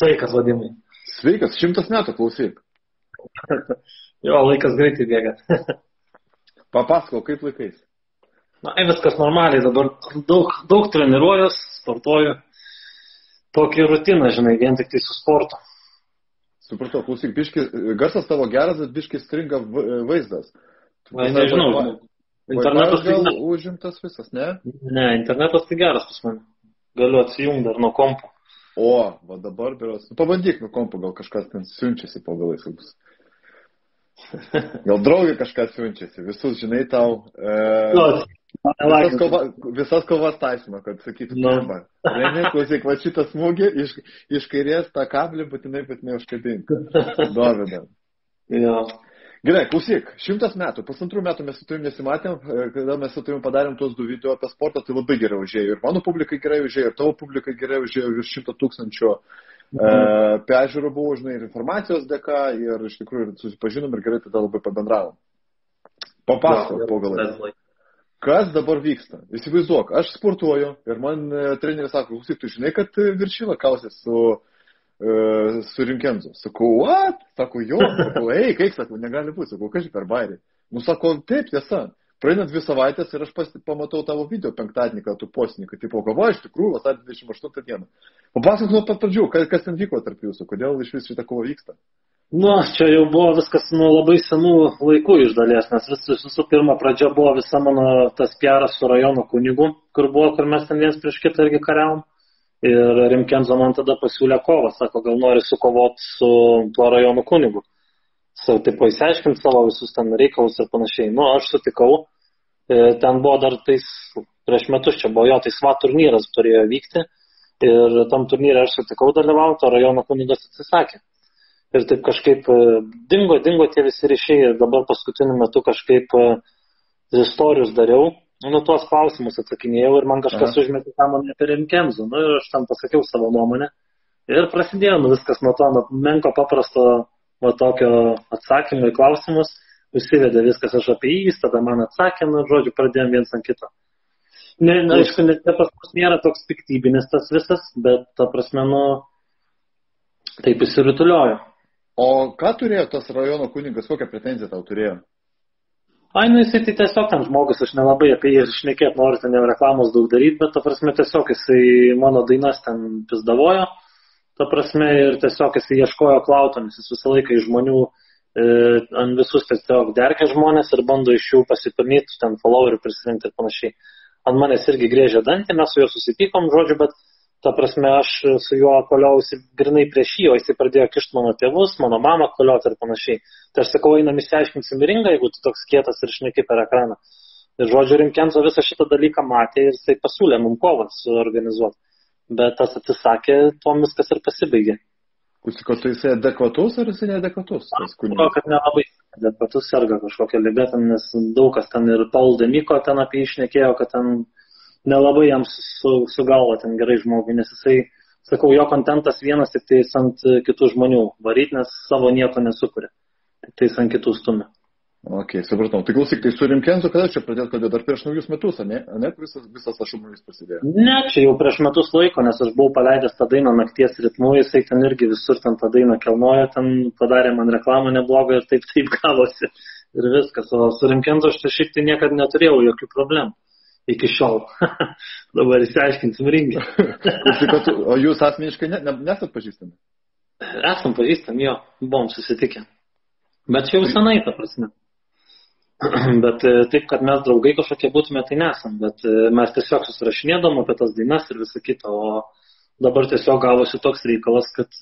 Sveikas, Vadimai. Sveikas, 100 metų klausyk. Jo, laikas greitai bėga. Papasakau, kaip laikais? Na, viskas normaliai, dabar daug treniruojuos, sportuoju. Tokį rutiną, žinai, vien tik tai su sportu. Supratau, klausyk, biški, garsas tavo geras, bet biški stringa vaizdas. Na, nežinau, internetas gal užimtas visas, ne? Ne, internetas tai geras pas mane. Galiu atsijungti dar nuo kompo. O, va dabar beros. Pabandyk nuo kompo, gal kažkas ten siunčiasi po galais. Gal draugė kažkas siunčiasi, visus, žinai, tau. Visas kovas taisino, kad sakytų, ne, klausyk, va šitą smūgį iš kairės tą kablį būtinai užkabink. Dovydą. Jo. Gerai, klausyk, 100 metų, 1,5 metų mes su tavim nesimatėm, kada mes su tavim padarėm tuos 2 video apie sportą, tai labai gerai užėjo. Ir mano publikai gerai užėjo, ir tavo publikai gerai užėjo, virš 100 000 peržiūrų buvo, žinai, ir informacijos dėka, ir iš tikrųjų susipažinom ir gerai tada labai pabendravom. Papasakok po galais. Kas dabar vyksta? Įsivaizduok, aš sportuoju ir man treneris sako, klausyk, tu žinai, kad Viršila kausės su Rimkenzu. Sakau, what? Sako, jo. Sakau, kaip, sakau, negali būti. Sakau, kažkaip per bairį. Nu, sako, taip, tiesa. Praeina 2 savaitės ir aš pamatau tavo video penktadienį, kad tu postinį, kad tipo, galvoju, iš tikrųjų, vasario 28 dieną. Papasakok nuo pat pradžių, kas ten vyko tarp jūsų, kodėl iš vis šitą kovą vyksta? Nu, čia jau buvo viskas nuo labai senų laikų iš dalies, nes visų pirma pradžia buvo visa mano tas piaras su rajono kunigu, kur mes ten viens prieš kitą irgi kariavom. Ir Rimkenzo man tada pasiūlė kovą, sako, gal nori sukovoti su tuo rajono kunigu. Tipo, įsiaiškinti savo visus ten reikalus ir panašiai. Nu, aš sutikau, ten buvo dar tais, prieš metus čia buvo jo, tai SWAT turnyras turėjo vykti. Ir tam turnyre aš sutikau dalyvauti, o rajono kunigas atsisakė. Ir taip kažkaip dingo tie visi ryšiai ir dabar paskutiniu metu kažkaip istorijus dariau. Nu, tuos klausimus atsakinėjau ir man kažkas užmetė tą mane apie Rimkenzu. Nu, ir aš tam pasakiau savo nuomonę. Ir prasidėjo viskas nuo to menko paprasto tokio atsakymo į klausimus. Užsivedė viskas aš apie jį, tada man atsakė, nu, žodžiu, pradėjom viens ant kito. Aišku, pas mus nėra toks piktybinis tas visas, bet ta prasme, nu, taip įsirutuliojo. O ką turėjo tas rajono kunigas, kokią pretenziją tau turėjo? Nu jisai tai tiesiog ten žmogus, aš nelabai apie jį šnekėt noriu, ten jau reklamos daug daryti, bet ta prasme tiesiog jisai mano dainas ten pizdavojo, ta prasme ir tiesiog jisai ieškojo klauto, nes jis visą laiką iš žmonių ant visus tiesiog derkia žmonės ir bando iš jų pasipelnyti, ten followerių prisirinkti ir panašiai. Ant manęs irgi grėžė dantį, mes su juo susipykom, žodžiu, bet ta prasme, aš su juo koliausi grinai prieš jį, o jisai pradėjo kišti mano tėvus, mano mamą kolioti ir panašiai. Tai aš sakau, einam įsiaiškinsim ringą, jeigu tu toks kietas ir šneki per ekraną. Ir žodžiu, Rimkenzo visą šitą dalyką matė ir jisai pasiūlė mums kovą suorganizuoti. Bet tas atsisakė, tuom viskas ir pasibaigė. Kusiko, tu jisai adekvatus ar jisai neadekvatus? Aš manau, kad nelabai adekvatus serga kažkokia liga, nes daug kas ten ir Paul Demiko ten apie jį šnekėjo, kad ten nelabai jam su galva ten gerai žmogui, nes jisai, sakau, jo kontentas vienas tik tais ant kitų žmonių varyt, nes savo nieko nesukuria. Tik tais ant kitų stumia. Ok, supratau. Tai klausyk, tai su Rimkenzu kada čia pradėt kalbėti? Dar prieš naujus metus, ne? Visas tas šumolis prasidėjo? Ne, čia jau prieš metus laiko, nes aš buvau paleidęs tą dainą nakties ritmu, jisai ten irgi visur ten tą dainą kelnojo, ten padarė man reklamą neblogą ir taip gavosi. Ir viskas. O su Rimkenzu aš šiaip tai niekada neturėjau jokių problemų. Iki šiol. Dabar įsiaiškinsim ringį. O jūs asmeniškai nesat pažįstami? Esam pažįstami, jo. Buvom susitikę. Bet čia jau senai, ta prasme. Bet taip, kad mes draugai kažkokie būtume, tai nesam. Bet mes tiesiog susirašinėdom apie tas dainas ir visą kitą. O dabar tiesiog gavosi toks reikalas, kad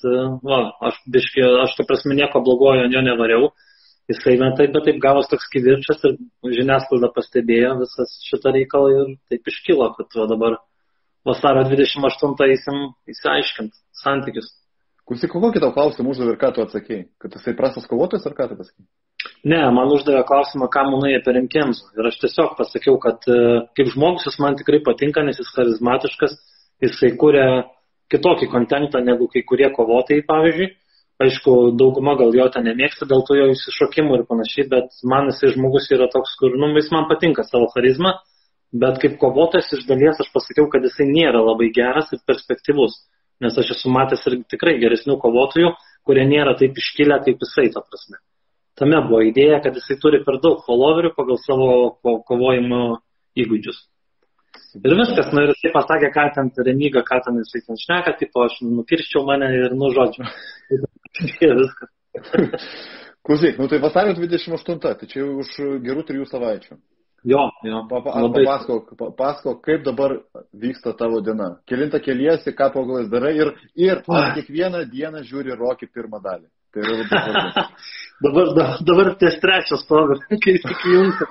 aš ta prasme nieko blogojo jo nevariau. Jisai bet taip gavos toks kivirčas ir žiniasklaida pastebėjo visas šitą reikalą ir taip iškilo, kad dabar vasario 28 eisim įsiaiškinti santykius. Klausyk, kokį tau klausimą uždavė ir ką tu atsakėjai? Kad jisai prastas kovotojas ar ką tu pasakėjai? Ne, man uždavė klausimą, ką manai apie Rimkenzu. Ir aš tiesiog pasakiau, kad kaip žmogus jis man tikrai patinka, nes jis charizmatiškas, jisai kuria kitokį kontentą negu kai kurie kovotojai, pavyzdžiui. Aišku, dauguma gal jo ten nemėgsta dėl to jo įsišokimų ir panašiai, bet man jisai žmogus yra toks, kur, jis man patinka savo charizmą, bet kaip kovotojas iš dalies aš pasakiau, kad jisai nėra labai geras ir perspektyvus. nes aš esu matęs ir tikrai geresnių kovotojų, kurie nėra taip iškilę kaip jisai, ta prasme. Tame buvo idėja, kad jisai turi per daug followerių pagal savo kovojimo įgūdžius. Ir viskas, ir jisai pasakė, ką ten Remyga, ką ten jisai ten šneka, tipo aš nukirščiau mane ir žodžiu. Viskas. Klausyk, tai vasario 28, tai čia už gerų 3 savaičių. Jo. Papasakok, kaip dabar vyksta tavo diena. Kelintą keliesi, ką po galais darai ir kiekvieną dieną žiūri Rocky pirmą dalį. Tai yra labai svarbu. Dabar ties 3 stovi, kai tik įjungti.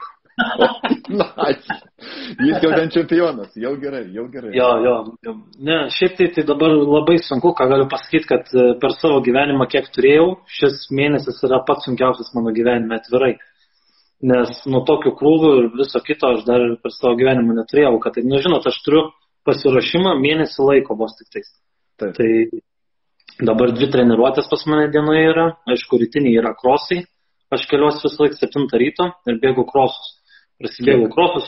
Jis jau ten čempionas, jau gerai. Jo. Ne, šiaip tai dabar labai sunku, ką galiu pasakyti, kad per savo gyvenimą, kiek turėjau, šis mėnesis yra pats sunkiausias mano gyvenime atvirai. Nes nuo tokių krūvių ir viso kito aš dar per savo gyvenimą neturėjau, kad tai, žinot, aš turiu pasiruošimą mėnesį laiko vos tik tais. Taip. Tai dabar 2 treniruotės pas mane dienoje yra, aišku, rytiniai yra krosai, aš keliuosi visą laiką 7 ryto ir bėgu krosus. Prasidėjau krosus,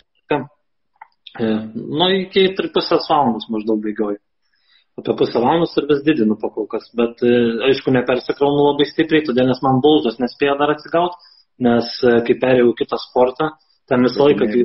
iki 3,5 valandos maždaug bėgioju. Apie 0,5 valandos ir vis didinu pakolkas, bet aišku, nepersikraunu labai stipriai, todėl nes man blauzdos nespėjo dar atsigauti, nes kai perėjau kitą sportą, ten visą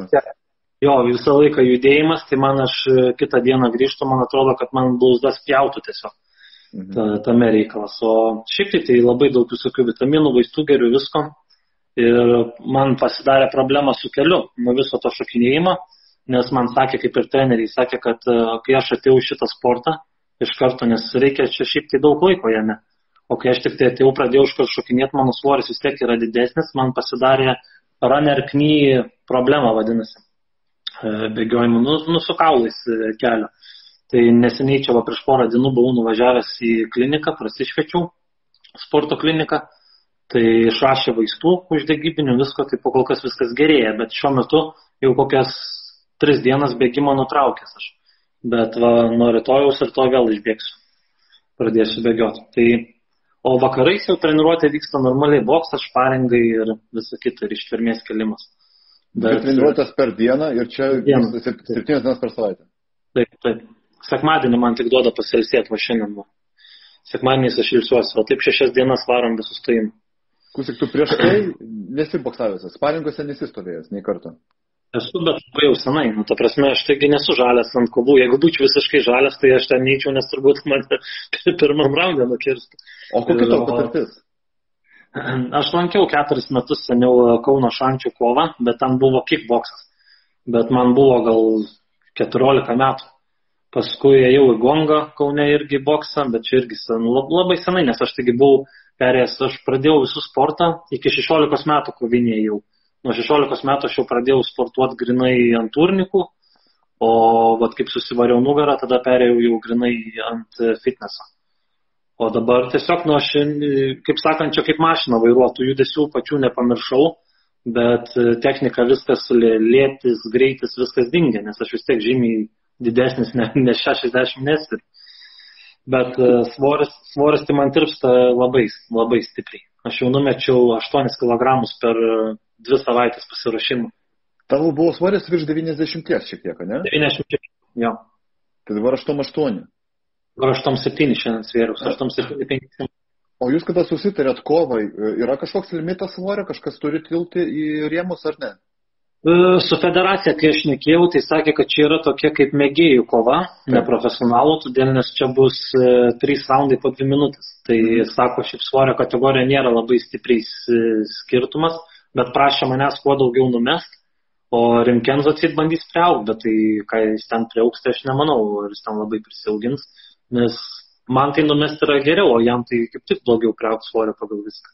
laiką judėjimas, tai man aš kitą dieną grįžtu, man atrodo, kad man blauzdas pjautų tiesiog. Tame reikalas. O šiaip tai labai daug visokių vitaminų, vaistų geriu visko. Ir man pasidarė problema su keliu nuo viso to šokinėjimo, nes man sakė, kaip ir treneriai, sakė, kad kai aš atėjau šitą sportą iš karto, nes reikia čia šiaip tai daug laiko jame. O kai aš tik tai atėjau, pradėjau iš karto šokinėti, mano svoris vis tiek yra didesnis, man pasidarė runner knee problema, vadinasi, bėgiojimų, su kaulais kelio. Tai neseniai čia prieš porą dienų buvau nuvažiavęs į kliniką, prasišvečiau, sporto kliniką. Tai išrašė vaistų uždegybinių, visko, tai po kol kas viskas gerėja, bet šiuo metu jau kokias 3 dienas bėgimo nutraukęs aš. Bet nuo rytojaus ir to vėl išbėgsiu, pradėsiu bėgioti. Tai, o vakarais jau treniruotė vyksta normaliai, boksas, šparingai ir visa kita, ir ištvermės kelimas. Bet treniruotės per dieną ir čia 7 dienas per savaitę. Taip. Sekmadienį man tik duoda pasilsėti, va šiandien. Sekmadieniais aš ilsiuosi, o taip 6 dienas varom be sustojimų. Kusik, tu prieš tai nesi boksavęs, sparingose nesi stovėjęs, nei kartą. Esu, bet labai jau senai. Ta prasme, aš taigi nesu žalias ant kovų. Jeigu būčiau visiškai žalias, tai aš ten neįčiau, nes turbūt man pirmam raunde nukirstų. O kokia tavo patirtis? Aš lankiau 4 metus seniau Kauno šančių kovą, bet ten buvo kickboksas. Bet man buvo gal 14 metų. Paskui ėjau į Gongą Kaune irgi boksą, bet čia irgi labai senai, nes aš taigi buvau perėjęs, aš pradėjau visų sportą, iki 16 metų kovinėjau. Nuo 16 metų aš jau pradėjau sportuoti grinai ant turnikų, o kaip susivariau nugarą, tada perėjau jau grinai ant fitneso. O dabar tiesiog, kaip sakant, čia kaip mašina vairuotų, judesių pačių nepamiršau, bet technika viskas, lėtis, greitis, viskas dingia, nes aš vis tiek žymiai didesnis, ne 60 nesir. Bet svoris tai man tirpsta labai stipriai. Aš jau numečiau 8 kg per 2 savaitės pasiruošimų. Tavo buvo svoris virš 90 šiek tiek, ne? 90, jo. Tai dabar 8,8. Dabar 8,7 šiandien svėriau, 8,7,5. O jūs kada susitarėt kovai, yra kažkoks limitas svorio, kažkas turi tilti į rėmus ar ne? Su federacija, kai aš nekėjau, tai sakė, kad čia yra tokia kaip mėgėjų kova, neprofesionalų, todėl nes čia bus 3 raundai po 2 minutės. Tai sako, šiaip svorio kategorija nėra labai stipriai skirtumas, bet prašė manęs kuo daugiau numest, o Rimkenzo atsit bandys priaugti, bet tai, kai jis ten priaugs, tai aš nemanau, ar jis ten labai prisiaugins, nes man tai numest yra geriau, o jam tai kaip tik daugiau priaugs svorio pagal viską.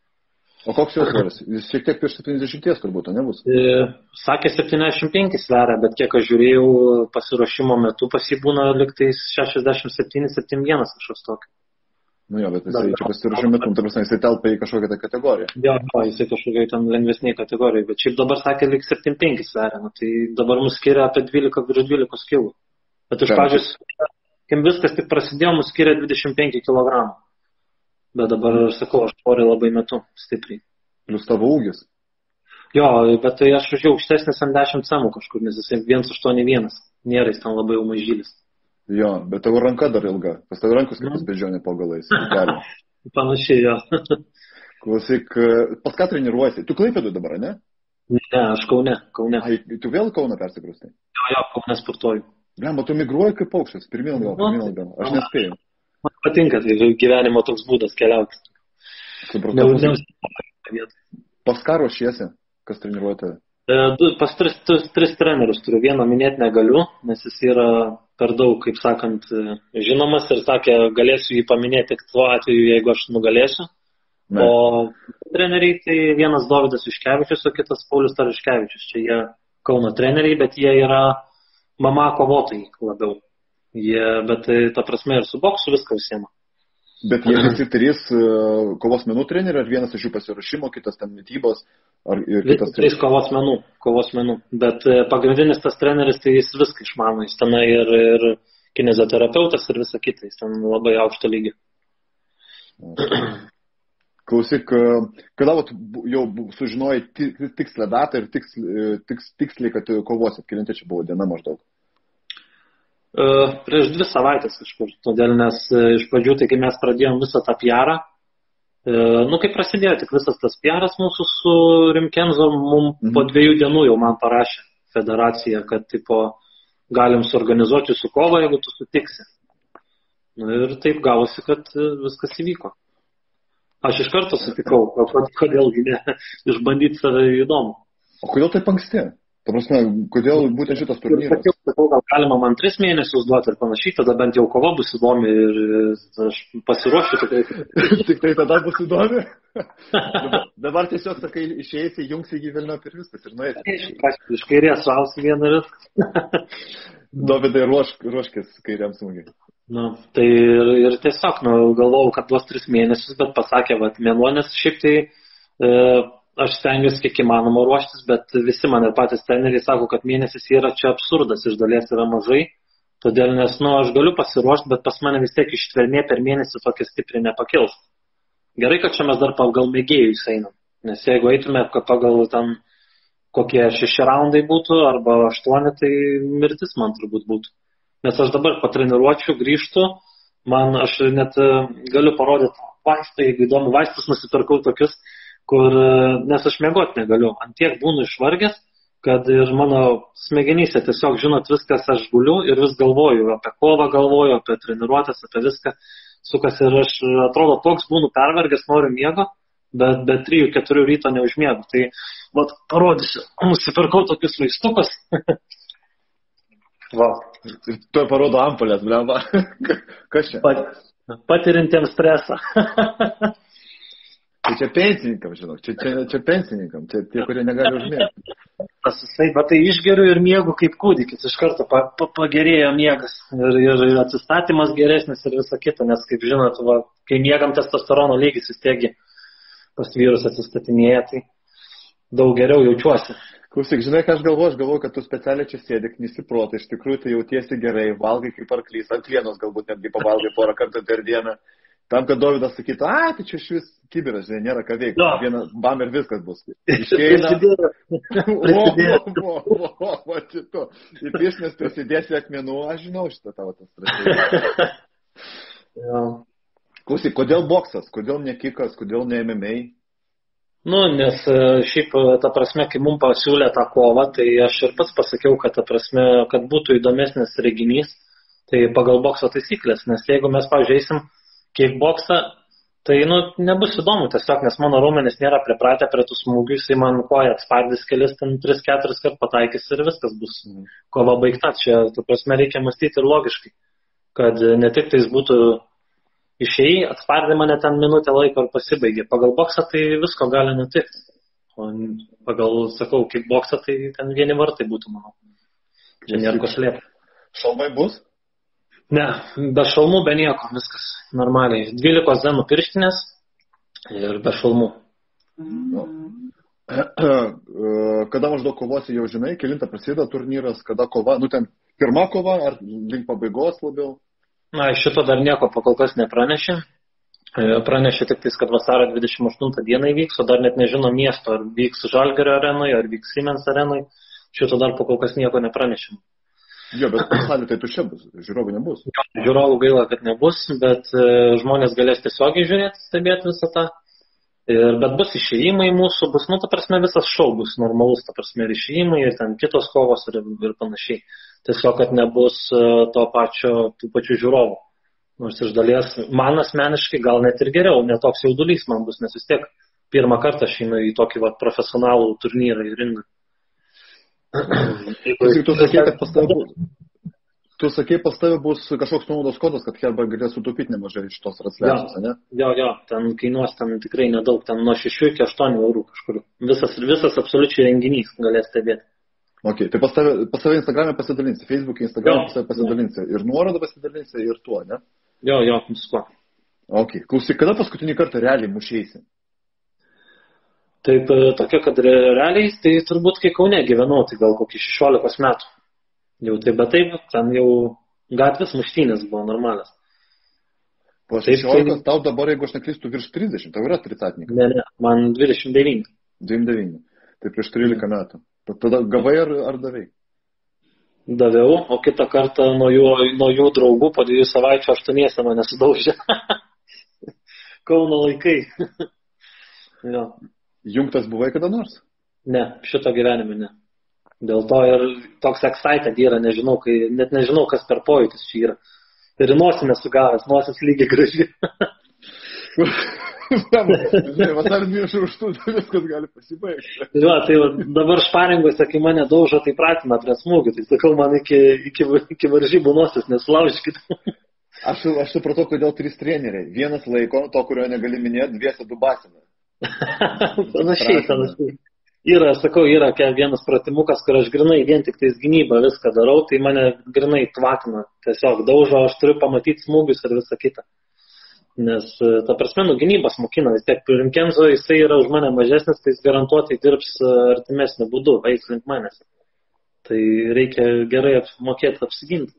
O koks jau svoris? Jis šiek tiek virš 70 turbūt, nebus? Sakė 75 sveria, bet kiek aš žiūrėjau pasiruošimo metu, pas jį būna liktais 67-71 kažkas tokio. Nu jo, bet jisai čia pasiruošimo metu, jisai telpa į kažkokią tą kategoriją. Jo, jisai kažkokiai ten lengvesniai kategorijai, bet šiaip dabar sakė lik 75 sveria, tai dabar mus skiria apie 12 kilų. Bet iš pradžios, kai viskas tik prasidėjo, mus skiria 25 kg. Bet dabar, sakau, aš svorį labai metu stipriai. Plius tavo ūgis? Jo, bet tai aš už aukštesnis ant 10 cm kažkur, nes jisai 1,81. Nėra jis ten labai jau mažylis. Jo, bet tavo ranka dar ilga. Pas tavo rankos kaip bežionė po galais. Panašiai, jo. Klausyk, pas ką treniruojasi? Tu Klaipėdui dabar, ne? Ne, aš Kaune. Ai, tu vėl Kauną persikrustai? Jo, Kaune sportuoju. Blemba, tu migruoji kaip paukštis, pirmyn gal. Aš nespėjau. Man patinka, tai gyvenimo toks būdas keliauti. Supratau. Pas ką ruošiesi? Kas treniruoja tave? Pas tris trenerius turiu. Vieną minėti negaliu, nes jis yra per daug, kaip sakant, žinomas ir sakė, galėsiu jį paminėti tik tuo atveju, jeigu aš nugalėsiu. Ne. O treneriai tai vienas Dovydas Juškevičius, o kitas Paulius Taraškevičius. Čia jie Kauno treneriai, bet jie yra MMA kovotojai labiau. Bet ta prasme ir su boksu viską užsiema. Bet jie visi trys kovos menų treneriai, ar vienas iš jų pasiruošimo, kitas ten mitybos, ar kitas trys kovos menų. Bet pagrindinis tas treneris, tai jis viską išmano, jis ten ir kinezioterapeutas ir visa kita, jis ten labai aukšto lygio. Klausyk, kada jau sužinojai tikslę datą ir tiksliai, kad kovosit, kelinta čia buvo diena maždaug? Prieš 2 savaitės kažkur, todėl nes iš pradžių, tai kai mes pradėjom visą tą PR-ą, kai prasidėjo tik visas tas PR-as mūsų su Rimkenzo, po 2 dienų jau man parašė federacija, kad galim suorganizuoti su kovą, jeigu tu sutiksi. Ir taip gavosi, kad viskas įvyko. Aš iš karto sutikau, kodėlgi ne, išbandyti save įdomu. O kodėl taip anksti? Ta prasme, kodėl būtent šitas turnyras? Sakiau, gal galima man 3 mėnesius duoti ir panašiai, tada bent jau kova bus įdomi ir aš pasiruošiu tikrai. Tik tai tada bus įdomi? Dabar tiesiog, sakai, išeisi, jungsi į Vilnių ir viskas ir nuėsi. Iš kairės šausi vieną ir viskas. Dovydai, ruoškis kairiam smūgiai. Tai ir tiesiog, galvojau, kad duos 3 mėnesius, bet pasakė, mėnuo, nes šiaip tai aš stengiuosi kiek įmanoma ruoštis, bet visi man ir patys treneriai sako, kad mėnesis yra čia absurdas, iš dalies yra mažai, todėl nes, aš galiu pasiruošti, bet pas mane vis tiek ištvermė per mėnesį tokia stipriai nepakils. Gerai, kad čia mes dar pagal mėgėjus einam, nes jeigu eitume, kad pagal ten kokie 6 raundai būtų, arba 8, tai mirtis man turbūt būtų. Nes aš dabar patreniruočiau, grįžtu, aš net galiu parodyti vaistą, jeigu įdomu, vaistus nusipirkau tokius, nes aš miegoti negaliu. Antiek būnu išvargęs, kad ir mano smegenyse tiesiog, žinot, viskas aš guliu ir vis galvoju, apie kovą galvoju, apie treniruotės, apie viską sukas ir aš atrodo toks būnu pervargęs, noriu miego, bet be 3-4 ryto neužmiegu. Tai, parodysiu, nusipirkau tokius vaistukus. Va. Ir tu parodo ampulės, blemba. Kas čia? Patirintiems stresą. Tai čia pensininkam, žinok, čia pensininkam, čia tie, kurie negali užmėgti. Bet tai išgeriu ir miegu kaip kūdikis, iš karto pagerėjo miegas ir atsistatymas geresnis ir visa kita, nes kaip žinot, kai miegam testosterono lygis vis tiek pas vyrus atsistatinėja, tai daug geriau jaučiuosi. Klausyk, žinai, ką aš galvoju, kad tu specialiai čia sėdi, knisi protą, iš tikrųjų tai jautiesi gerai, valgai kaip arklys, ant vienos galbūt netgi pavalgai porą kartų per dieną. Tam, kad Dovydas sakytų, tai čia švis kibiras, žinai, nėra ką veikti. No. Vieną bam ir viskas bus. Iškeina. Va, šito. Į piešmės prisidėsi akmenų, aš žinau šitą tavo tas strategiją. Klausyk, kodėl boksas, kodėl ne kikas, kodėl ne MMA? Nes šiaip, ta prasme, kai mums pasiūlė tą kovą, tai aš ir pats pasakiau, kad ta prasme, kad būtų įdomesnis reginys, tai pagal bokso taisyklės, nes jeigu mes pažiūrėsim kickboksą, tai nebus įdomu tiesiog, nes mano raumenys nėra pripratę prie tų smūgių, jisai man koją atspardys kelis, 3-4 kart pataikys ir viskas bus kova baigta. Čia, ta prasme, reikia mąstyti ir logiškai, kad ne tik tais būtų išėjai, atspardė mane ten minutę laiko ir pasibaigė. Pagal boksą tai visko gali nutikti. O pagal, sakau, kickboksą tai ten vieni vartai būtų, manau. Čia nėra ko slėpti. Šalmai bus? Ne, be šalmų, be nieko, viskas normaliai. 12 zenų pirštinės ir be šalmų. Kada maždaug kovosi, jau žinai, kelintą prasideda turnyras, kada kova, ten pirma kova ar link pabaigos labiau? Šito dar nieko pakol kas nepranešė. Pranešė tik tais, kad vasario 28 dieną įvyks, o dar net nežino miesto, ar vyks Žalgirio arenoje, ar vyks Siemens arenoje. Šito dar pakol kas nieko nepranešė. Jo, bet salė tai tuščia bus, žiūrovų nebus. Žiūrovų gaila, kad nebus, bet žmonės galės tiesiogiai žiūrėti, stebėti visą tą. Bet bus išėjimai mūsų, bus, ta prasme, visas šou bus normalus, ta prasme, ir išėjimai, ir ten kitos kovos ir panašiai. Tiesiog, kad nebus tų pačių žiūrovų. Nors iš dalies, man asmeniškai gal net ir geriau, netoks jaudulys man bus, nes vis tiek pirmą kartą aš einu į tokį profesionalų turnyrą į ringą. Tu sakei, pas tavę bus kažkoks nuolaidos kodas, kad Herba galės sutaupyti nemažai iš tos transliacijos, ne? Jo, ten kainuos ten tikrai nedaug, ten nuo 6 iki 8 eurų kažkur. Visas absoliučiai renginys galės stebėti. Ok, tai pas tavę Instagram'e pasidalinsi, Facebook'e, Instagram'e pasidalinsi ir nuorodą pasidalinsi ir tuo, ne? Jo, visko. Ok, klausyk, kada paskutinį kartą realiai mušėsi? Taip, tokia, kad realiai, tai turbūt kai Kaune gyvenau, tai gal kokį 16 metų. Jau taip, bet taip, ten jau gatvės muštynės buvo normalios. Po 16, tau dabar, jeigu aš neklystu, virš 30, tau yra tricatnikas? Ne, man 29. 29, tai prieš 13 metų. Tada gavai ar davai? Daviau, o kitą kartą nuo jų draugų po 2 savaičių 8 mane sudaužė. Kauno laikai. Jo. Jungtas buvai kada nors? Ne, šito gyvenime ne. Dėl to ir toks excited yra, net nežinau, kas per pojūtis čia yra. Ir nosį nesugavęs, nosis lygiai graži. Vasarį 28 viskas gali pasibaigti. Jo, tai dabar šparinguose, kai mane daužo, tai pratina prie smūgių. Tai sakau, man iki varžybų nosis nesulaužykit. Aš supratau, kodėl 3 treneriai. Vienas laiko, to, kurio negali minėti, 2 dubasina. Panašiai. Yra vienas pratimukas, kur aš grinai vien tik tais gynybą viską darau, tai mane grinai tvatina, tiesiog daužo, aš turiu pamatyti smūgius ir visą kitą. Nes, ta prasme, gynybas mokina, vis tiek Rimkenzo, jisai yra už mane mažesnis, tai jis garantuotai dirbs artimesniu būdu, eis link manęs. Tai reikia gerai mokėti apsiginti.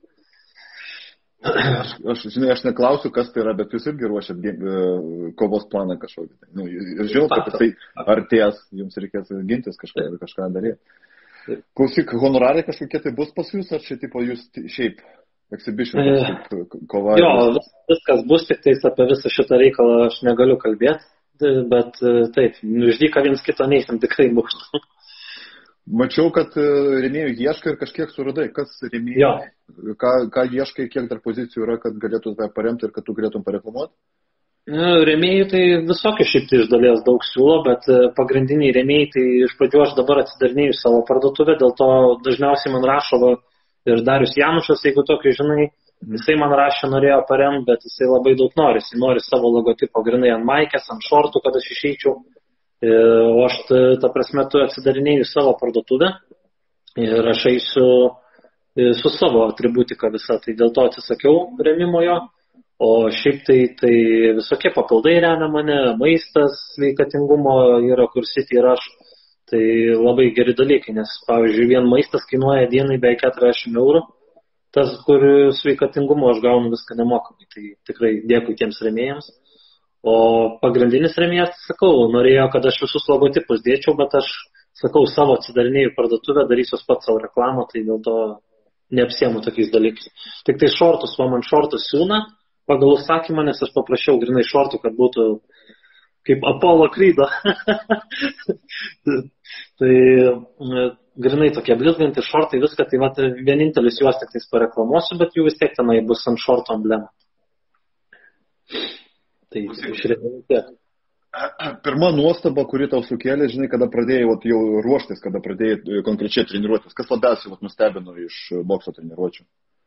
Aš neklausiu, kas tai yra, bet jūs irgi ruošiat kovos planą kažkokį. Žinau, kad jisai artės, jums reikės gintis kažką daryti. Klausyk, honorarai kažkokie tai bus pas jūs, ar čia tipo jūs šiaip exhibition kova? Jo, viskas bus, tik tais apie visą šitą reikalą aš negaliu kalbėti, bet taip, išdyka viens kito neįsim tikrai būtų. Mačiau, kad rėmėjų ieškai ir kažkiek suradai. Kas rėmėjų? Ką ieškai, kiek dar pozicijų yra, kad galėtų tave paremti ir kad tu galėtum pareklamuoti? Rėmėjų tai visokių šiaip tai iš dalies daug siūlo, bet pagrindiniai rėmėjai tai iš pradžių aš dabar atsidarinėjau savo parduotuvę, dėl to dažniausiai man rašo ir Darius Janušas, jeigu tokį žinai, jisai man rašė, norėjo paremti, bet jisai labai daug nori. Jisai nori savo logotipo grinai ant maikės, ant šortų, kad aš išeičiau. O aš, ta prasme, tu atsidarinėjau savo parduotuvę ir aš eisiu su savo atributika visą, tai dėl to atsisakiau remimo jo, o šiaip tai visokie papildai remia mane, maistas, sveikatingumo yra, kur City ir aš, tai labai geri dalykai, nes, pavyzdžiui, vien maistas kainuoja dienai beveik 40 eurų, tas, kur sveikatingumo aš gaunu viską nemokamai, tai tikrai dėkui tiems remėjams. O pagrindinis rėmėjas, sakau, norėjo, kad aš visus logotipus dėčiau, bet aš, sakau, savo atsidarinėjų parduotuvę, darysiu pats savo reklamą, tai dėl to neapsiemu tokiais dalykais. Tik tai šortus, man šortus siūna, pagal užsakymą, nes aš paprašiau grinai šortų, kad būtų kaip Apollo Creed'o. Tai grinai tokie blizganti šortai, viską, tai vienintelis juos tik tais pareklamuosiu, bet jų vis tiek tenai bus ant šorto emblema. Tai išrėmė. Pirma nuostaba, kuri tau sukėlė, žinai, kada pradėjai jau ruoštis, kada pradėjai konkrečiai treniruotis. Kas labiausiai nustebino iš bokso treniruočių?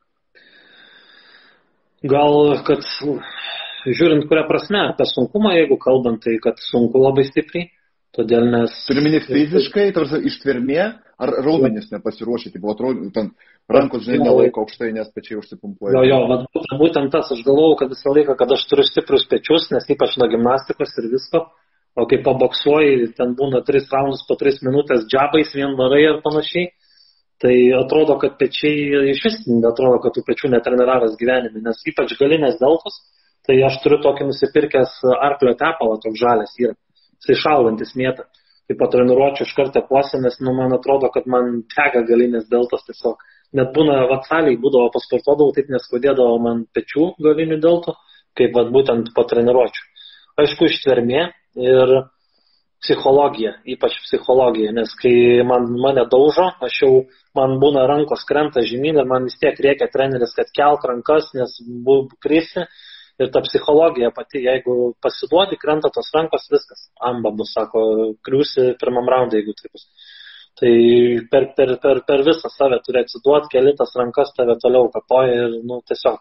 Gal, kad žiūrint, kurią prasme, apie sunkumą, jeigu kalbant, tai kad sunku labai stipriai. Todėl nes... Turime fiziškai, tarsi ištvermė, ar raumenys nepasiruošė, tai buvo ten rankos, žinai, nelaiko aukštai, nes pečiai užsipumpuoja. Jo, būtent tas, aš galvojau, kad visą laiką, kad aš turiu stiprius pečius, nes ypač nuo gimnastikos ir visko, o kai paboksuoji, ten būna 3 raundus po 3 minutės džabais, vien varai ir panašiai, tai atrodo, kad pečiai, iš vis atrodo, kad tų pečių netreniravęs gyvenime, nes ypač galinės deltos, tai aš turiu tokį nusipirkęs arklio tepalą, toks žalias yra. Jisai šaudantis mėta. Tai po treniruočių iš karto puosi, nes man atrodo, kad man tega galinės deltos tiesiog. net būna vatsaliai, būdavo pasportuodavau, taip neskaudėdavo man pečių galinių deltų, kaip vat, būtent po treniruočių. Aišku, ištvermė ir psichologija, ypač psichologija, nes kai mane daužo, man būna rankos krenta žemyn ir man vis tiek reikia treneris, kad kelk rankas, nes krisi ir ta psichologija pati, jeigu pasiduodi, krenta tos rankos, viskas, amba bus, sako, kriusi pirmam raundai, jeigu taip bus. Tai per visą save turi atsiduoti, keli tas rankas tave toliau kapoja ir tiesiog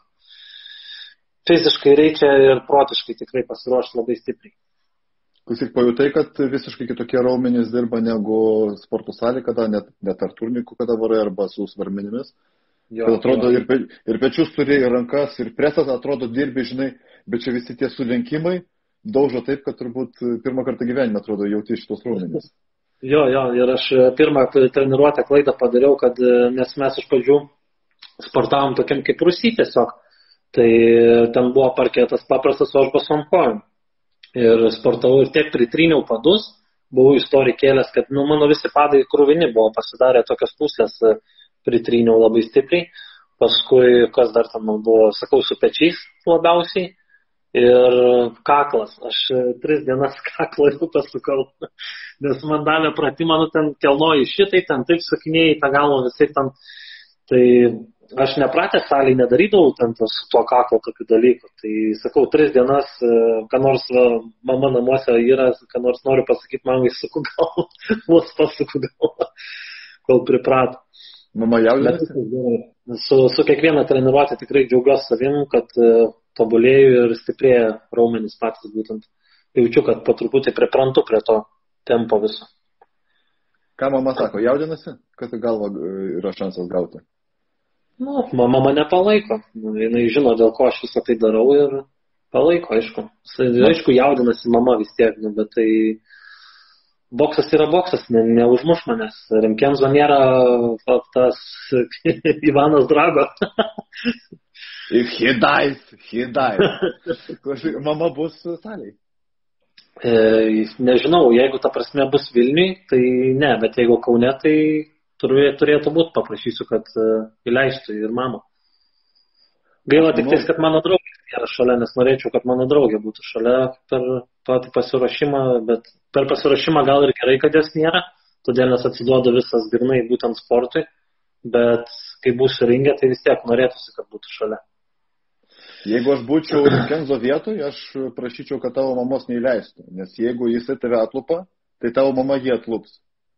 fiziškai reikia ir protiškai tikrai pasiruošti labai stipriai. Klausyk, pajutai, kad visiškai kitokie raumenys dirba negu sporto salė, kada net ar turnikų, kada varai, arba su svarmenimis. Kad atrodo ir pečius turi, ir rankas, ir presas atrodo dirbi, žinai, bet čia visi tie sulenkimai daužo taip, kad turbūt pirmą kartą gyvenime atrodo jauti šitos raumenys. Jo, ir aš pirmą treniruotę klaidą padariau, nes mes iš pradžių sportavom tokiam kaip Rusy tiesiog. Tai ten buvo parketas paprastas, o aš basom kojom. Ir sportavau ir tiek pritryniau padus, buvau istoriją kėlęs, kad mano visi padai krūvini buvo pasidarę tokios puslės, pritryniau labai stipriai. Paskui, kas dar tam buvo, sakau, su pečiais labiausiai. Ir kaklas. Aš 3 dienas kaklą jau pasukau, nes man davė pratimą, ten kelnoji šitai, ten taip sakinėjai tą galvą visai ten. Tai aš nepratęs salėj nedarydavau ten su tuo kaklo tokių dalykų. Tai sakau, 3 dienas, ką nors mama namuose yra, ką nors noriu pasakyti, man suku galvą, vos pasuku galvą, kol priprato. Mama jaudinasi? Su kiekviena treniruotė tikrai džiaugiuosi savim, kad tobulėju ir stiprėja raumenys patys būtent. Jaučiu, kad po truputį priprantu prie to tempo viso. Ką mama sako, jaudinasi, kad galva yra šansas gauti? Mama mane palaiko. Jinai žino, dėl ko aš visą tai darau ir palaiko, aišku. Aišku, jaudinasi mama vis tiek, bet tai boksas yra boksas, neužmuš manęs. Rimkenzo nėra tas Ivanas Drago. He dies. Mama bus salėj. Nežinau, jeigu ta prasme bus Vilniui, tai ne, bet jeigu Kaune, tai turėtų būti, paprašysiu, kad įleistų ir mamą. Gaila tik tais, kad mano draugė nėra šalia, nes norėčiau, kad mano draugė būtų šalia per patį pasiruošimą, bet per pasiruošimą gal ir gerai, kad jas nėra, todėl nes atsiduoda visas grinai būtent sportui, bet kai būsiu ringė, tai vis tiek norėtųsi, kad būtų šalia. Jeigu aš būčiau Kenzo vietoj, aš prašyčiau, kad tavo mamos neįleistų, nes jeigu jisai tave atlupa, tai tavo mama jį atlups.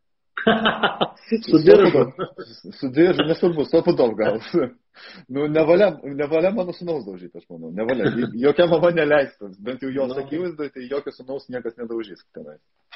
Sudiržu, nesvarbu, stopudov gal. Nevalia mano sūnaus daužyti, aš manau, nevalia. Jokia mama neleistas, bent jau jos akivaizdai, tai jokio sūnaus niekas nedaužys tenai.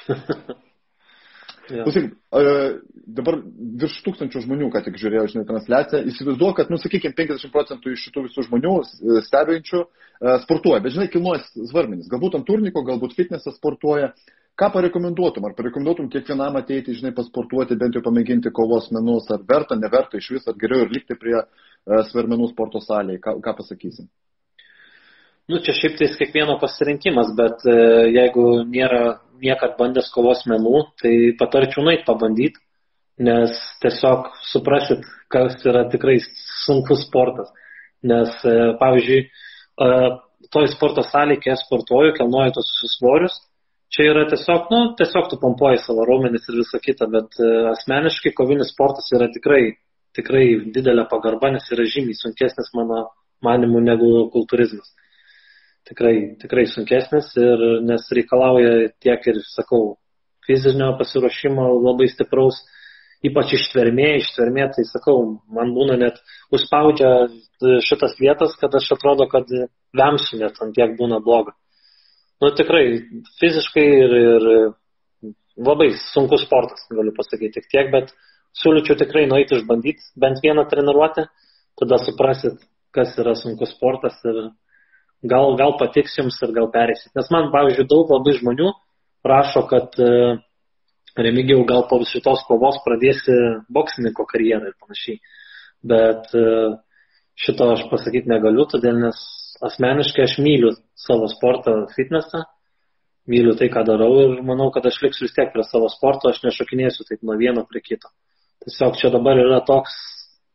Klausyk, dabar virš 1000 žmonių, ką tik žiūrėjau, žinai, transliaciją, įsivaizduoju, kad, sakykime, 50% iš šitų visų žmonių stebinčių sportuoja, bet, žinai, kilnoja svarmenis, galbūt ant turniko, galbūt fitnesą sportuoja. Ką parekomenduotum? Ar parekomenduotum kiekvienam ateiti, žinai, pasportuoti, bent jau pamėginti kovos menus, ar verta, neverta iš vis, ar geriau ir likti prie svarmenų sporto salėje? Ką pasakysim? Čia šiaip tai kiekvieno pasirinkimas, bet jeigu nėra niekad bandęs kovos menų, tai patarčiau nueit pabandyti, nes tiesiog suprasit, kas yra tikrai sunkus sportas. Nes, pavyzdžiui, toj sporto salėje, kai aš sportuoju, kelnoju tos svorius, čia yra tiesiog tu pompuoji savo raumenis ir visą kitą, bet asmeniškai kovinis sportas yra tikrai didelė pagarba, nes yra žymiai sunkesnis mano manimu negu kultūrizmas. Tikrai sunkesnis ir nes reikalauja tiek ir, sakau, fizinio pasiruošimo labai stipraus, ypač ištvermė, tai, sakau, man būna net užspaudžia šitas vietas, kad aš atrodo, kad vemsiu net, ant tiek būna bloga. Tikrai fiziškai ir labai sunkus sportas, galiu pasakyti tiek, bet siūlyčiau tikrai nueiti išbandyti bent vieną treniruotę, tada suprasit, kas yra sunkus sportas ir gal patiks jums ir gal pereisit. Nes man, pavyzdžiui, daug labai žmonių prašo, kad Remigijau, gal po šitos kovos pradėsi boksininko karjerą ir panašiai. Bet šito aš pasakyti negaliu, todėl nes asmeniškai aš myliu savo sportą fitnesą, myliu tai, ką darau ir manau, kad aš liksiu vis tiek prie savo sporto, aš nešokinėsiu taip nuo vieno prie kito. Tiesiog čia dabar yra toks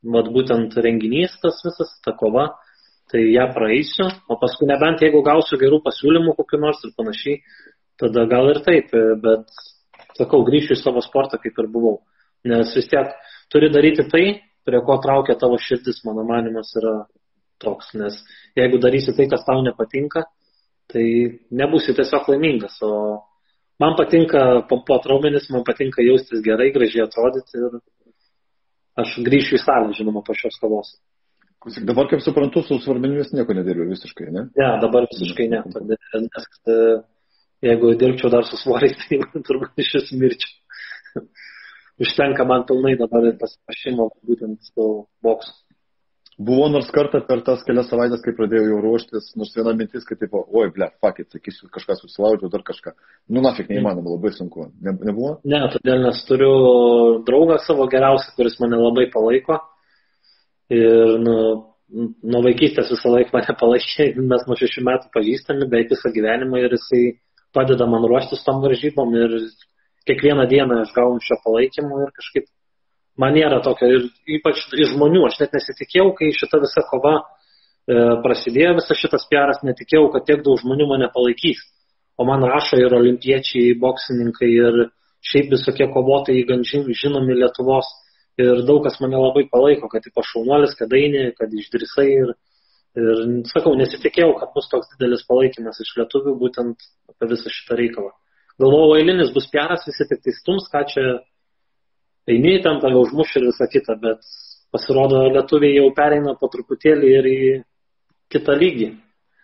vat būtent renginys tas visas, ta kova, tai ją praeisiu, o paskui nebent jeigu gausiu gerų pasiūlymų kokiu nors ir panašiai, tada gal ir taip, bet sakau, grįšiu į savo sportą kaip ir buvau, nes vis tiek turi daryti tai, prie ko traukia tavo širdis, mano manimas yra toks, nes jeigu darysi tai, kas tau nepatinka, tai nebūsi tiesiog laimingas, o man patinka pompuoti raumenis, man patinka jaustis gerai, gražiai atrodyti ir aš grįšiu į salę, žinoma, po šios kovos. Dabar, kaip suprantu, su svarmenimis nieko nedirbiu visiškai, ne? Ne, dabar visiškai ne. Nes jeigu dirbčiau dar su svoriais, tai turbūt iš vis mirčiau. Užtenka man pilnai dabar ir pasipašimo būtent su boksu. Buvo nors kartą per tas kelias savaitės, kai pradėjau jau ruoštis, nors viena mintis, kad taip, oi, ble, fuck it, sakysiu, kažką susilaužiau, dar kažką. Nu, nafik, neįmanoma, labai sunku. Nebuvo? Ne, todėl nes turiu draugą savo geriausią, kuris mane labai palaiko. Ir nuo vaikystės visą laiką mane palaikė, mes nuo 6 metų pažįstami, beveik visą gyvenimą ir jisai padeda man ruoštis tom varžybom ir kiekvieną dieną aš gaunu šio palaikymo ir kažkaip man nėra tokio, ir ypač iš žmonių, aš net nesitikėjau, kai šita visa kova prasidėjo, visas šitas piaras, netikėjau, kad tiek daug žmonių mane palaikys. O man rašo ir olimpiečiai, boksininkai, ir šiaip visokie kovotojai gan žinomi Lietuvos. Ir daug kas mane labai palaiko, kad taip šaunuolis, kad eini, kad išdrįsai. Ir sakau, nesitikėjau, kad bus toks didelis palaikymas iš lietuvių būtent apie visą šitą reikalą. Galvojau, eilinis bus piaras, visi tik tai stums, ką čia eini, ten tave užmuš ir visą kitą, bet pasirodo, lietuviai jau pereina po truputėlį ir į kitą lygį.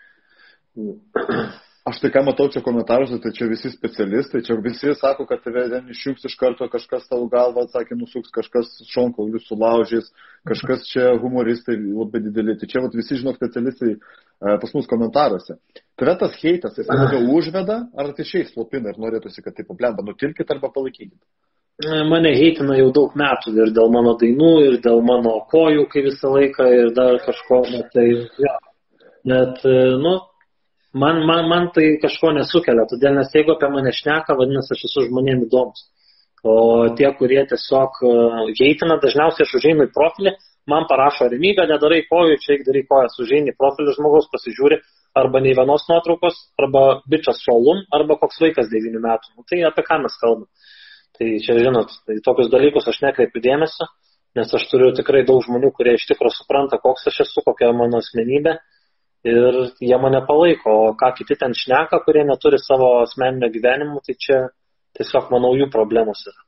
Aš tai ką matau čia komentaruose, tai čia visi specialistai, čia visi sako, kad tave ten išjungs iš karto, kažkas tavo galvą atsakė nusuks, kažkas šonkaulių sulaužys, kažkas čia humoristai labai dideli. Tai čia vat, visi žinok specialistai pas mus komentaruose. Tai yra tas heitas, jis labiau užveda, ar tai šiais slopina ir norėtųsi, kad taip pablemba, nutilkit arba palaikykit? Mane heitina jau daug metų ir dėl mano dainų, ir dėl mano kojų, kai visą laiką, ir dar kažko, tai ja. Net, man tai kažko nesukelia, todėl nes jeigu apie mane šneka, vadinasi, aš esu žmonėm įdomus. O tie, kurie tiesiog heitina, dažniausiai aš užeinu į profilį, man parašo Remyga, nedarai kojų, čia darai kojas, užeini į profilį žmogaus, pasižiūri, arba nei vienos nuotraukos, arba bičas šolum, arba koks vaikas 9 metų. Tai apie ką mes kalbame. Tai čia, žinot, tai tokius dalykus aš nekreipiu dėmesio, nes aš turiu tikrai daug žmonių, kurie iš tikrųjų supranta, koks aš esu, kokia mano asmenybė ir jie mane palaiko, o ką kiti ten šneka, kurie neturi savo asmeninio gyvenimo, tai čia tiesiog, manau, jų problemos yra.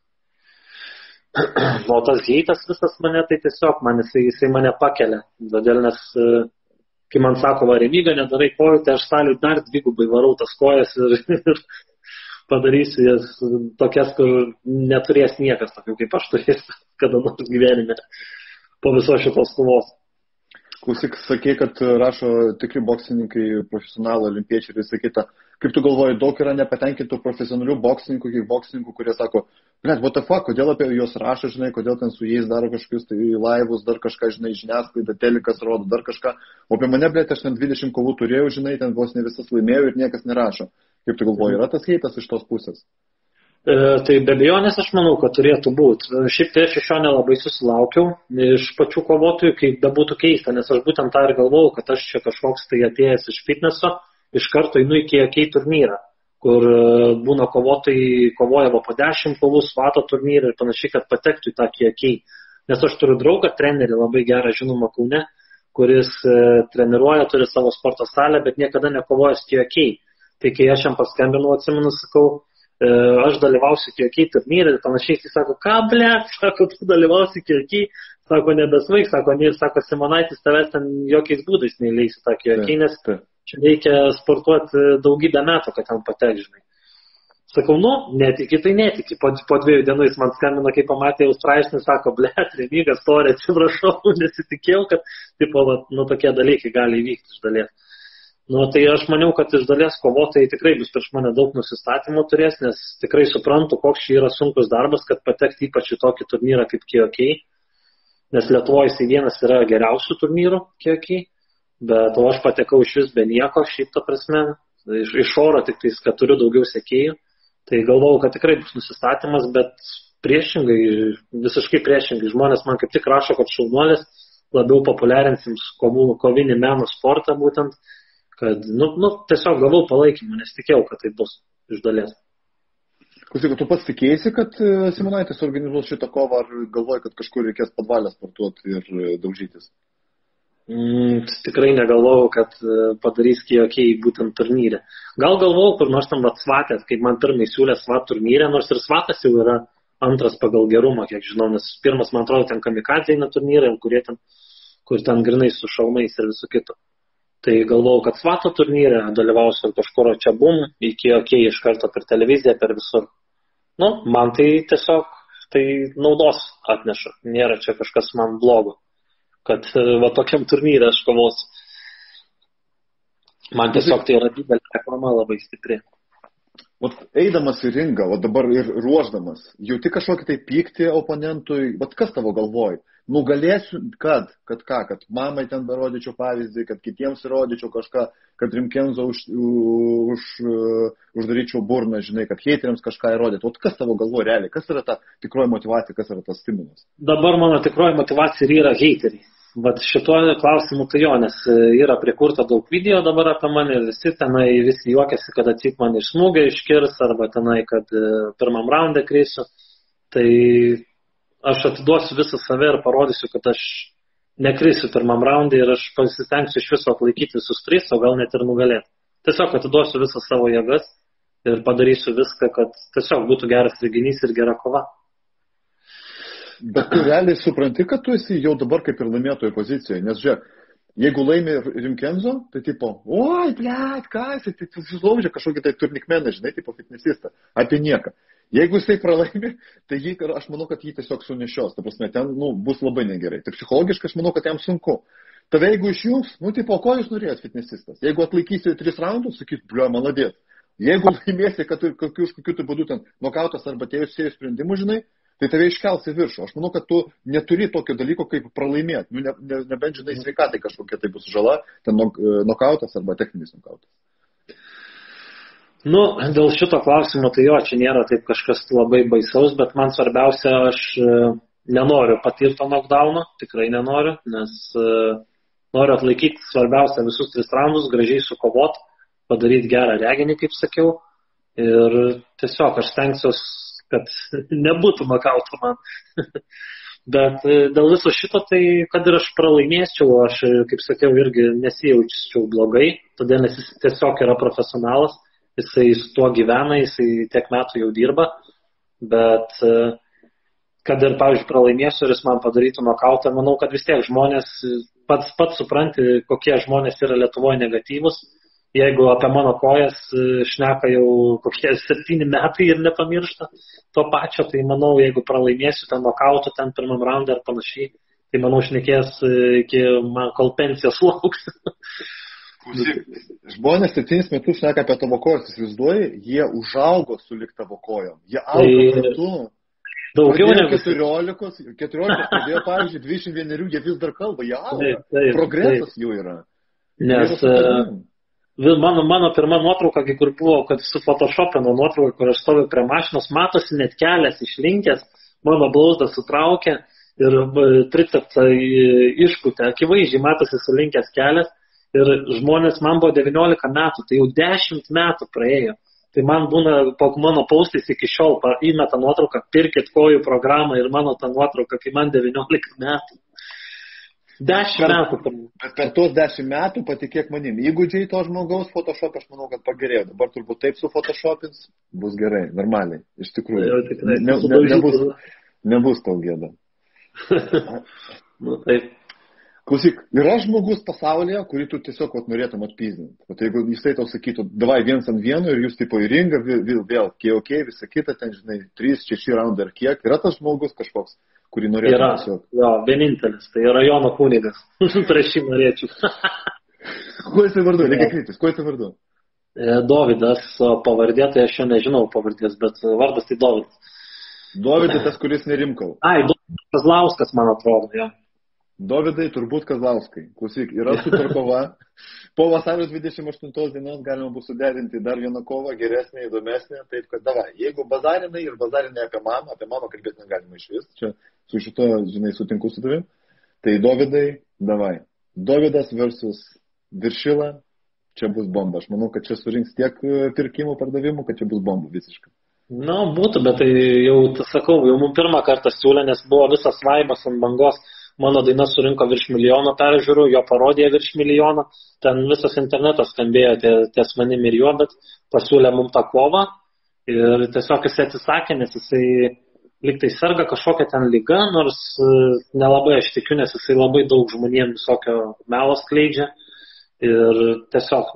O tas heitas visas mane, tai tiesiog jisai mane pakelia, todėl nes, kai man sako, Remyga, nedarai kojų, tai aš saliu dar 2 varau tas kojas ir padarysiu jas tokias, kur neturės niekas, tokių kaip aš turėsiu kada nors gyvenime po viso šitos kovos. Klausyk, sakė, kad rašo tikri boksininkai, profesionalai, olimpiečiai ir visą kitą. Kaip tu galvoji, daug yra nepatenkintų profesionalių boksininkų, kaip boksininkų, kurie sako, what the fuck, kodėl apie juos rašo, žinai, kodėl ten su jais daro kažkokius tai laivus, dar kažką, žinai, žiniasklaida, telikas rodo, dar kažką. O apie mane, aš ten 20 kovų turėjau, žinai, ten vos ne visas laimėjau ir niekas nerašo. Kaip tu galvoji, yra tas heitas iš tos pusės? Tai be abejonės aš manau, kad turėtų būti. Šiaip tai aš iš jo nelabai susilaukiau iš pačių kovotojų, kaip bebūtų keista, nes aš būtent tą ir galvojau, kad aš čia kažkoks tai atėjęs iš fitneso, iš karto einu į KK turnyrą, kur būna kovotojai kovoja po 10 kovų, svato turnyrą ir panašiai, kad patektų į tą KK. Nes aš turiu draugą, trenerį labai gerą žinomą Kaune, kuris treniruoja, turi savo sporto salę, bet niekada nekovojęs KK. Tai kai aš jam paskambinau, atsimenu, sakau, aš dalyvausiu KK turnyrą ir panašiai, jis sako, ką blėt, sako, tu dalyvausi KK, sako, nebesvaig, sako, Simonaitis tavęs ten jokiais būdais neįleisi tą KK, nes čia reikia sportuoti daugybę metų, kad ten patek, žinai. Sakau, netiki, tai netiki. Po 2 dienų jis man skambino, kai pamatė jau straipsnį, sako, blėt, Remyga, storė, atsiprašau, nesitikėjau, kad tokie dalykai gali įvykti iš dalies. Tai aš maniau, kad iš dalies kovotojai tikrai bus prieš mane daug nusistatymų turės, nes tikrai suprantu, koks čia yra sunkus darbas, kad patekti ypač į tokį turnyrą kaip KK, nes Lietuvoje jisai vienas yra geriausių turnyrų KK, bet aš patekau iš vis be nieko, šiaip ta prasme, iš oro tik tais, kad turiu daugiau sekėjų, tai galvojau, kad tikrai bus nusistatymas, bet priešingai, visiškai priešingai. Žmonės man kaip tik rašo, kad šaunuolis labiau populiarinsim kovinį meno sportą būtent, kad, tiesiog gavau palaikymą, nes tikėjau, kad tai bus iš dalies. Klausyk, tu pats tikėsi, kad Simonaitis organizuos šitą kovą, ar galvoji, kad kažkur reikės padvalę sportuoti ir daužytis? Tikrai negalvojau, kad padarys KOK būtent turnyre. Gal galvojau, kur nors tam Svatė, kaip man pirmai siūlė Svat turnyre, nors ir Svatas jau yra antras pagal gerumą, kiek žinau, nes pirmas, man atrodo, ten kamikadzė eina turnyrai, kur ten grinai su šaunais ir visų kitų. Tai galvojau, kad Svato turnyre dalyvausiu kažkur čia bum, iki KOK iš karto per televiziją, per visur. Man tai tiesiog tai naudos atneša, nėra čia kažkas man blogo, kad tokiam turnyre aš kovosiu. Man tiesiog tai yra didelė reklama labai stipri. Eidamas į ringą, dabar ir ruoždamas, jauti kažkokį tai pyktį oponentui, kas tavo galvoj? Nugalėsiu, kad mamai ten parodyčiau pavyzdį, kad kitiems rodyčiau kažką, kad Rimkenzo uždaryčiau burną, žinai, kad heiteriams kažką įrodytų. Kas tavo galvoj realiai? Kas yra ta tikroji motyvacija, kas yra tas stimulas? Dabar mano tikroji motyvacija yra heiteriai. Šituo klausimu tai jo, nes yra prikurta daug video dabar apie mane ir visi juokiasi, kad atsik man iš smūgio iškirs arba tenai, kad pirmam raunde krisiu. Tai aš atiduosiu visą save ir parodysiu, kad aš nekrisiu pirmam raunde ir aš pasistengsiu iš viso atlaikyti visus 3, o gal net ir nugalėti. Tiesiog atiduosiu visą savo jėgas ir padarysiu viską, kad tiesiog būtų geras reginys ir gera kova. Bet tu realiai supranti, kad tu esi jau dabar kaip ir laimėtojo pozicijoje, nes žiūrėk, jeigu laimi Rimkenzo, tai tipo, oi, blėt, kas, tai susilaužė kažkokį tai turnikmeną, žinai, tipo fitnesistą, apie nieką. Jeigu jisai pralaimi, tai aš manau, kad jį tiesiog sunešios, ta prasme, ten bus labai negerai. Tai psichologiškai aš manau, kad jam sunku. Tave jeigu išjungs, tipo, ko jūs norėjot fitnesistas? Jeigu atlaikysi 3 raundus, sakyt, bliu, maladėt. Jeigu laimėsi, kad kažkokiu tai būdu ten nokautas arba teisėjų sprendimų, žinai, tai tave iškels į viršų. Aš manau, kad tu neturi tokio dalyko, kaip pralaimėti. Nebent, žinai, sveikatai kažkokia tai bus žala, ten nokautas arba techninis nokautas. Dėl šito klausimo, tai jo, čia nėra taip kažkas labai baisaus, bet man svarbiausia, aš nenoriu patirti to knockdowno, tikrai nenoriu, nes noriu atlaikyti svarbiausia visus 3 raundus, gražiai sukovot, padaryti gerą reginį, kaip sakiau, ir tiesiog aš stengsiuos, kad nebūtų nokauto man. Bet dėl viso šito, tai kad ir aš pralaimėčiau, aš, kaip sakiau, irgi nesijaučiau blogai, todėl nes jis tiesiog yra profesionalas, jisai su tuo gyvena, jisai tiek metų jau dirba, bet kad ir, pavyzdžiui, pralaimėsiu ir jis man padarytų nokautą, manau, kad vis tiek žmonės, pats supranti, kokie žmonės yra Lietuvoje negatyvus. Jeigu apie mano kojas šneka jau kokie 7 metai ir nepamiršta to pačio, tai manau, jeigu pralaimėsiu ten nokautų, ten pirmam raundą ar panašiai, tai manau, šnekės iki man kol pensijos lauks. Žmonės 7 metus šneka apie tavo kojas, įsivaizduoji, jie užaugo sulig tavo kojom. Jie augo kartu. Daugiau negu 14 pradėjo, pavyzdžiui, 21, jie vis dar kalba, jie auga. Progresas jų yra. Nes mano pirma nuotrauka, kur buvo, kad su photoshopino nuotrauka, kur aš stoviu prie mašinos, matosi net kelias išlinkęs, mano blauzdą sutraukė ir tricepsą išpūtė, akivaizdžiai matosi sulinkęs kelias ir žmonės, man buvo 19 metų, tai jau 10 metų praėjo. Tai man būna, po mano paustais iki šiol įmeta nuotrauką, pirkit kojų programą ir mano tą nuotrauką, kai man 19 metų. 10 metų. Bet per tos 10 metų, patikėk manim, įgūdžiai to žmogaus Photoshop, aš manau, kad pagerėjo. Dabar turbūt taip su Photoshopins bus gerai, normaliai, iš tikrųjų. Nebus tau gėda. Taip. Klausyk, yra žmogus pasaulyje, kurį tu tiesiog norėtum atpyzdinti. Jeigu jisai tau sakytų, davai 1-1 ir jūs tipo į ringą, vėl KOK, visą kitą, ten, žinai, 3-6 raundai ar kiek, yra tas žmogus kažkoks, kurį norėtum tiesiog? Jo, vienintelis, tai yra Jono kunigas. Prieš šį norėčiau. Kuo jisai vardu? Reikia kryptis, kuo jisai vardu? Dovydas, pavardė, tai aš jo nežinau pavardės, bet vardas tai Dovydas. Dovydas, tas, kuris nerimkau. Dovydas Kazlauskas, man atrodo, jo. Dovydai, turbūt Kazlauskai. Klausyk, yra super kova. Po vasario 28 dienos galima bus suderinti dar vieną kovą, geresnė, įdomesnė. Taip, kad davai, jeigu bazarinai ir bazarinai apie mamą kalbėti negalima iš vis. Čia su šito, žinai, sutinku su tavim. Tai Dovydai, davai. Dovydas versus Viršila. Čia bus bomba. Aš manau, kad čia surinks tiek pirkimų, pardavimų, kad čia bus bomba visiškai. Būtų, bet tai jau, sakau, jau mums pirmą kartą siūlė, nes buvo visas vaibas ant bangos. Mano daina surinko virš 1 milijono peržiūrų, jo parodija virš 1 milijono. Ten visas internetas skambėjo ties manim ir juo, bet pasiūlė mums tą kovą. Ir tiesiog jisai atsisakė, nes jisai liktai serga kažkokią ten ligą, nors nelabai aš tikiu, nes jisai labai daug žmonėms visokio melo skleidžia. Ir tiesiog,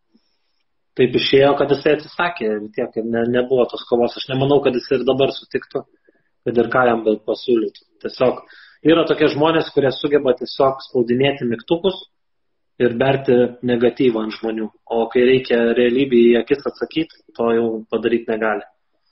taip išėjo, kad jisai atsisakė ir tiek, nebuvo tos kovos. Aš nemanau, kad jisai ir dabar sutiktų, kad ir ką jam pasiūlytų. Tiesiog yra tokie žmonės, kurie sugeba tiesiog spaudinėti mygtukus ir berti negatyvą ant žmonių. O kai reikia realybėje į akis atsakyti, to jau padaryti negali.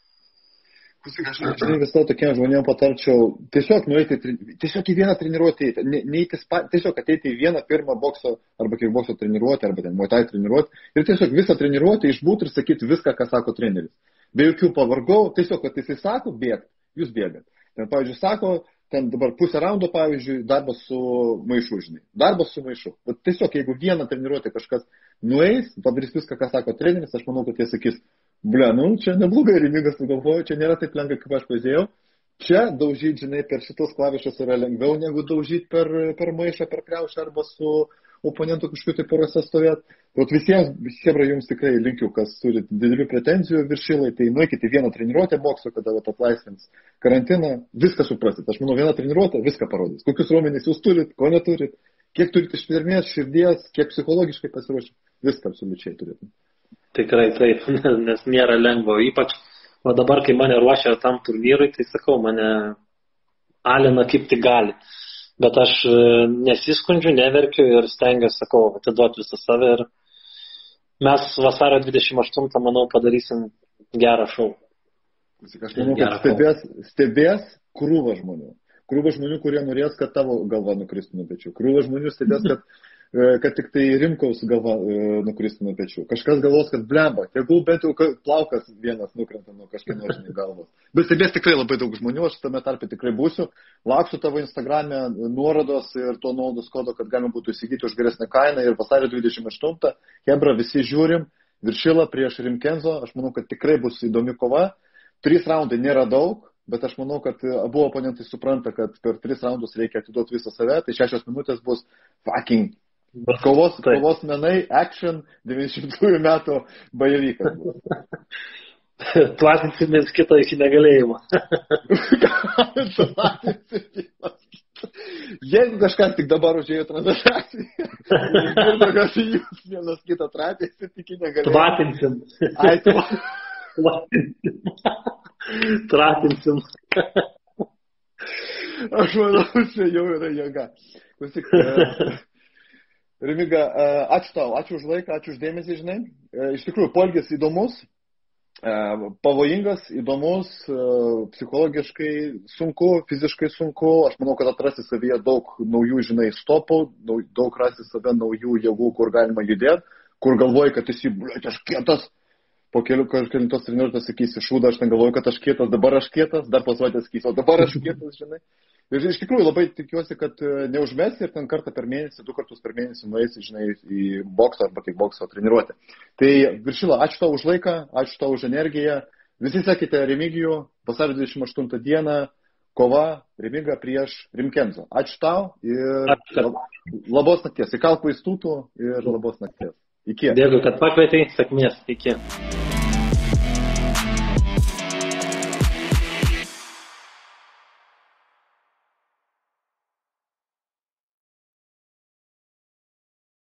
Aš visą tokiem žmonėm patarčiau tiesiog nueiti, tiesiog į vieną treniruotę, tiesiog ateiti į vieną pirmą bokso arba kickbokso treniruotę, arba ten muay thai treniruotę ir tiesiog visą treniruotę išbūti ir sakyti viską, ką sako treneris. Be jokių pavargau, tiesiog, kad jisai sako, bėgt, jūs bėgat. Ten, pavyzdžiui, sako, ten dabar pusę raundo, pavyzdžiui, darbas su maišu, žinai. Darbas su maišu. Bet tiesiog, jeigu vieną treniruotę kažkas nueis, padarys viską, ką sako treneris, aš manau, kad jie sakys, čia neblogai Remigas sugalvojo, čia nėra taip lengva, kaip aš pažiūrėjau. Čia daužyti, žinai, per šitos klavišus yra lengviau negu daužyti per maišą, per kriaušę arba su oponentu kažkokiu tai porose stovėt. Bet visiems jums tikrai linkiu, kas turi didelių pretenzijų Viršilai, tai nueikite vieną treniruotę bokso, kada atlaisvins karantiną, viską suprasit. Aš manau, vieną treniruotę viską parodys. Kokius raumenis jūs turit, ko neturit, kiek turit ištvermės, širdies, kiek psichologiškai pasiruošę. Viską absoliučiai turėtum. Tikrai taip, nes nėra lengvo. Ypač o dabar, kai mane ruošia tam turnyrui, tai sakau, mane alina kaip tik gali. Bet aš nesiskundžiu, neverkiu ir stengiuosi, sakau, atiduoti visą save ir mes vasario 28, manau, padarysim gerą šou. Aš manau, kad stebės krūva žmonių. Krūva žmonių, kurie norės, kad tavo galva nukristų nuo pečių. Krūva žmonių stebės, kad tik tai Rimkaus galva nukristų nuo pečių. Kažkas galvos, kad blemba, tegul bent jau plaukas vienas nukrenta nuo kažkieno žinai galvos. Bet stebės tikrai labai daug žmonių, aš tame tarpe tikrai būsiu. Lauksiu tavo Instagrame nuorodos ir to nuolaidos kodo, kad galima būtų įsigyti už geresnę kainą. Ir vasario 28, Hebra, visi žiūrim, Viršila prieš Rimkenzo. Aš manau, kad tikrai bus įdomi kova. 3 raundai nėra daug. Bet aš manau, kad abu oponentai supranta, kad per 3 raundus reikia atiduoti visą save, tai 6 minutės bus fucking kovos menai, action, 90 metų bajevykas. Platinsimės kitą iki negalėjimo. Jeigu kažkas tik dabar užėjo transliaciją, kad jūs vienas kitą tratėsit iki negalėjimo. Platinsim. Tratinsim. Aš manau, čia jau yra jėga. Klausyk, Remiga, ačiū tau, ačiū už laiką, ačiū už dėmesį, žinai. Iš tikrųjų, poelgis įdomus, pavojingas, įdomus, psichologiškai sunku, fiziškai sunku. Aš manau, kad atrasti savyje daug naujų, žinai, stopų, daug rasti save naujų jėgų, kur galima judėti, kur galvoji, kad esi, aš kietas. Po kelintos treniruotės sakysi, šūda, aš ten galvoju, kad aš kietas, dabar aš kietas, dar pasvatės sakysi, o dabar aš kietas, žinai. Ir iš tikrųjų labai tikiuosi, kad neužmesi ir ten kartą per mėnesį, 2 kartus per mėnesį nueisi, žinai, į boksą arba kickbokso treniruotę. Tai Viršila, ačiū tau už laiką, ačiū tau už energiją. Visi sekite Remigijų, vasario 28 dieną, kova Remiga prieš Rimkenzo. Ačiū tau ir labos nakties. Įkalk vaistų ir labos nakties. Iki. Dėkui, kad pakvietei, sėkmės. Iki.